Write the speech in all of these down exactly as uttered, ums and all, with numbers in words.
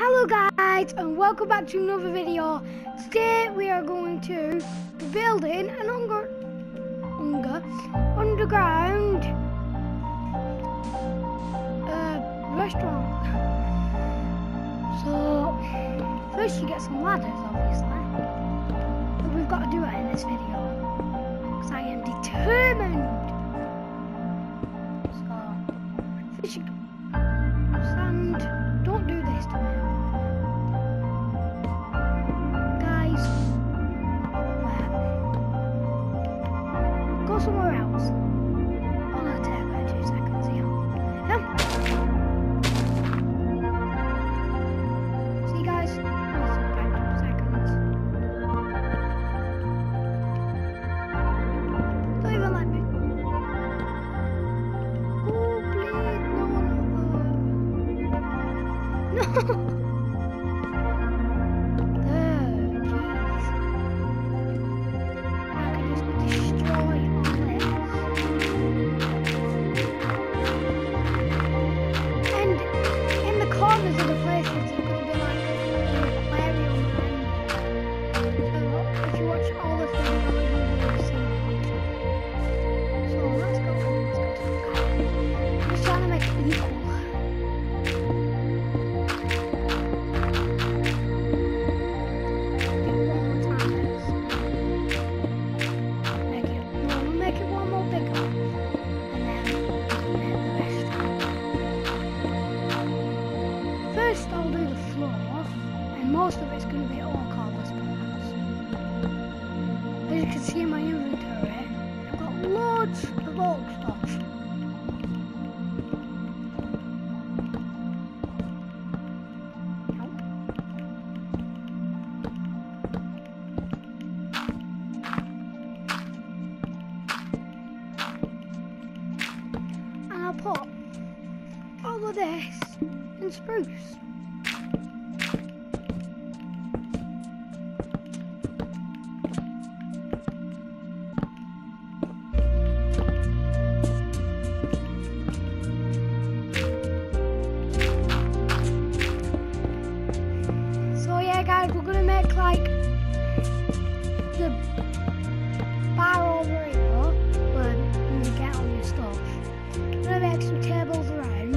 Hello guys, and welcome back to another video. Today we are going to be building an under, under, underground uh, restaurant. So first you get some ladders, obviously, but we've got to do it in this video because I am determined. So first you sand. Don't do this to me. Guys, go somewhere else. I'll let it take about two seconds here. Yeah? See guys? I'll take about two seconds. Don't even let me. Oh please, no, not there. No! First I'll do the floor, and most of it's going to be all cordless panels. As you can see in my inventory, I've got loads of oak stuff. Nope. And I'll put all of this in spruce. So yeah guys, we're gonna make like the bar over here where you get all your stuff. We're gonna make some tables around.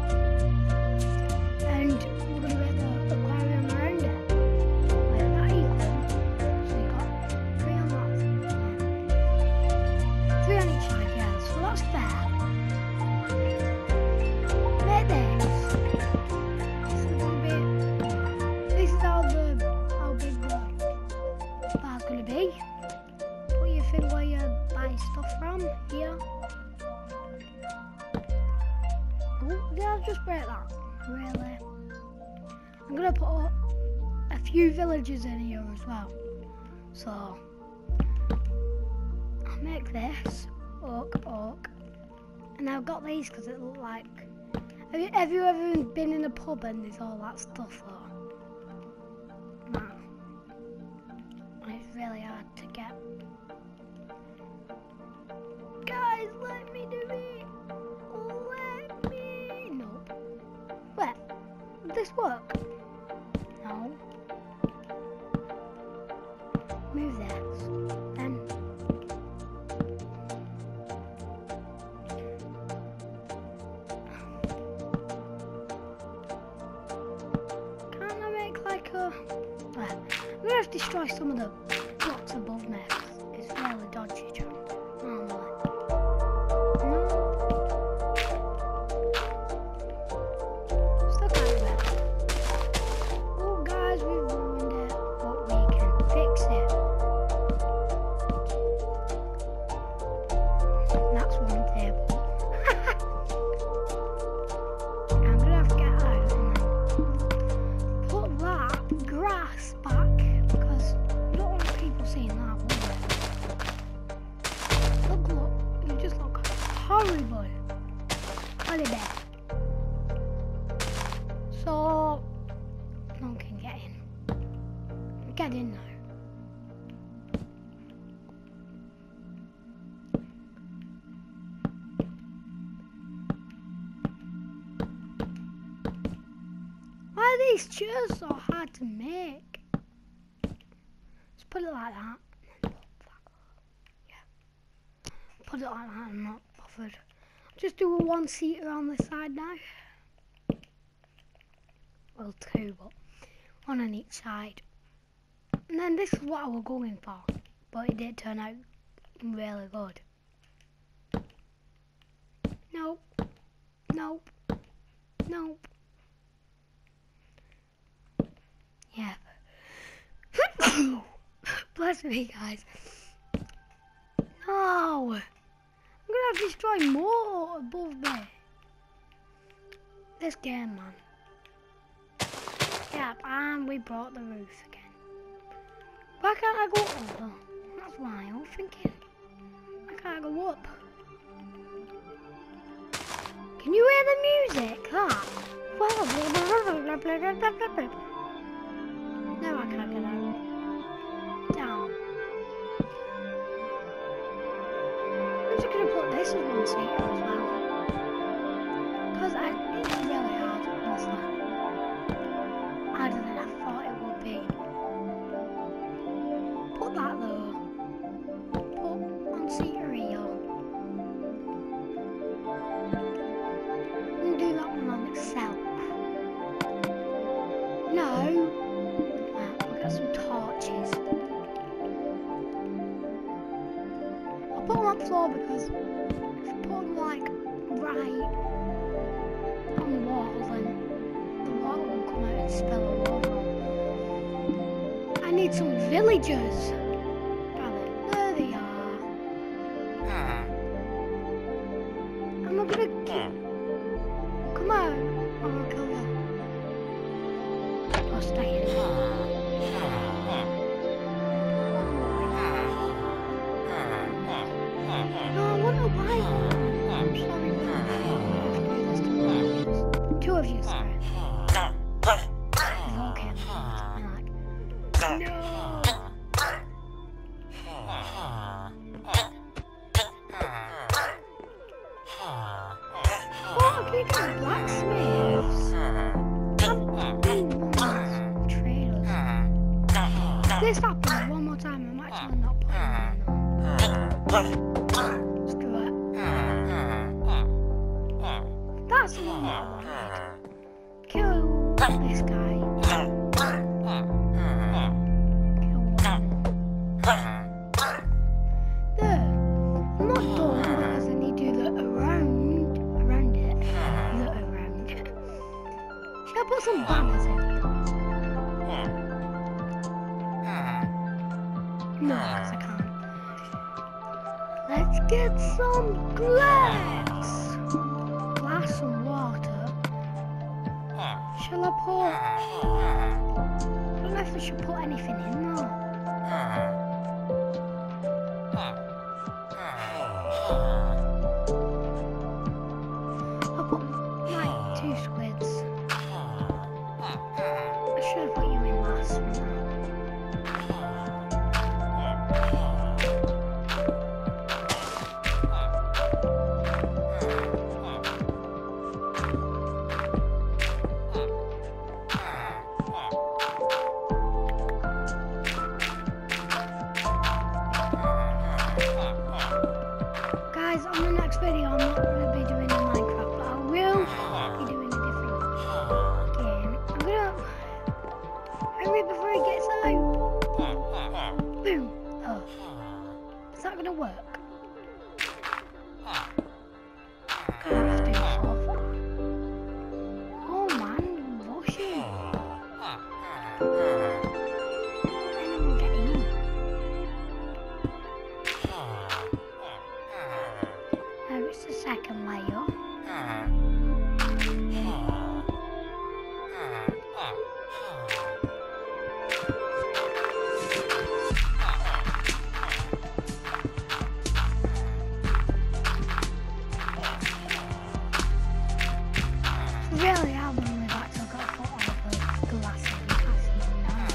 Put your thing where you buy stuff from, here. Oh, yeah, I'll just break that, really. I'm gonna put a, a few villages in here as well. So, I'll make this, oak, oak. And I've got these because it look like, have you, have you ever been in a pub and there's all that stuff though? No. It's really hard to get. Guys, let me do it. Let me. Nope. Where? Would this work? No. Move this. Then. Can't I make like a. Well, I'm gonna have to destroy some of the blocks above me. It's really dodgy, John. Oh, no. No. Still kind of bad. Oh, guys, we've ruined it, but we can fix it. And that's one table. I'm gonna have to get out and then put that grass back. Seeing that, look, look, you just look horrible, really bad. So, no one can get in. Get in now. Why are these chairs so hard to make? Let's put it like that. Yeah. Put it like that, I'm not bothered. Just do a one seater on this side now. Well, two, but one on each side. And then this is what I was going for, but it did turn out really good. Nope. Nope. Nope. Yeah. Bless me, guys. No. I'm gonna have to destroy more above me. This game, man. Yep, and we brought the roof again. Why can't I go up though? That's why I was thinking. Why can't I go up? Can you hear the music? That? No, I can't get out. Down. I'm just gonna put this as one seater as well. Because I it's really hard, honestly. Harder than I thought it would be. Put that though. Put one seater here. And do that one on itself. No. Right, we've got some torches. I'll put them on the floor because if I put them like right on the wall, then the water will come out and spill all over. I need some villagers. There they are. I'm not gonna kill. Come on, I'm gonna kill you. I'll stay in. No, I want a white. I'm sorry, but two of you, sorry. Okay, like, no. What are we doing? Blacksmiths? Traders. If this happens one more time, I'm actually not playing anymore. Let's do it. That's the one that I wanted. Kill this guy. Put some banners in here. No, because I can't. Let's get some glass. Glass and water. Shall I put... I don't know if I should put anything in though. I'll put like two squids. I should have put you in last for now. Guys, on the next video I'm not going to be doing the Minecraft, but I will be doing a different game. I'm going to hurry before it gets out. Boom. Oh. Is that going to work? Gonna have to do so far. Oh man, rushing. Anyone get in? Now it's the second layer. Really, I wonder if I've actually got to put all the glass in. You can't see it now.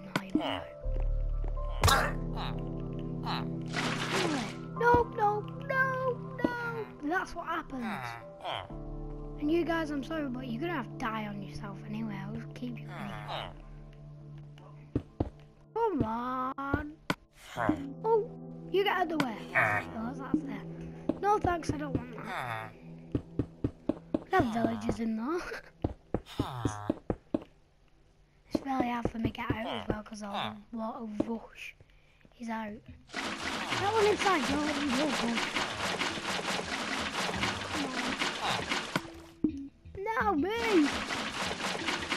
No, you no, no, no, no. That's what happens. And you guys, I'm sorry, but you're gonna have to die on yourself anyway. I'll just keep you here. Come on. Oh, you get out of the way. Oh, that's there. No thanks, I don't want that. There are villagers in there. It's really hard for me to get out as well because all the water rush is out. That one inside, you're, you're good. Come on. No, move!